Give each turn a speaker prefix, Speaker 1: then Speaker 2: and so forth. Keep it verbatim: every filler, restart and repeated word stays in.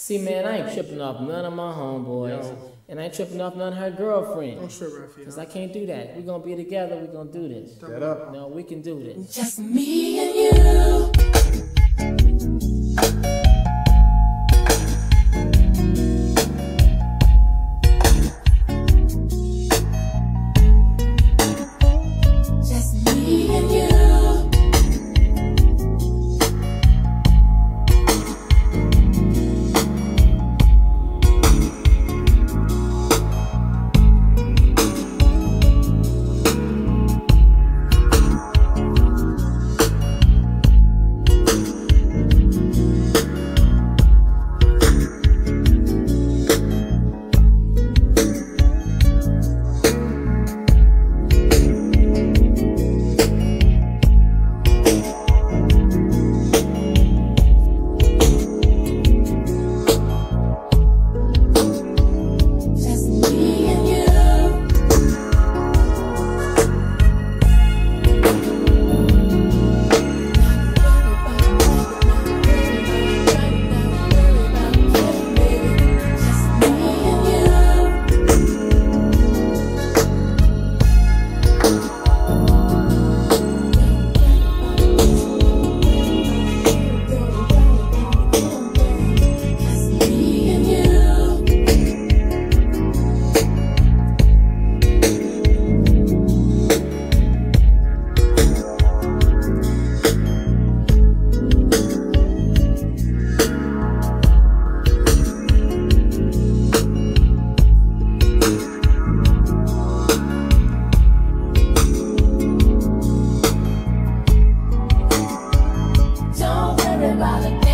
Speaker 1: See, man, I ain't tripping off none of my homeboys.
Speaker 2: Yo.
Speaker 1: And I ain't tripping off none of her girlfriends.
Speaker 2: Don't trip, Raphael.
Speaker 1: Because I can't do that. We're going to be together. We're going to do this.
Speaker 2: Shut up.
Speaker 1: No, we can do this.
Speaker 3: Just me and you. Just me and you. Don't worry about it.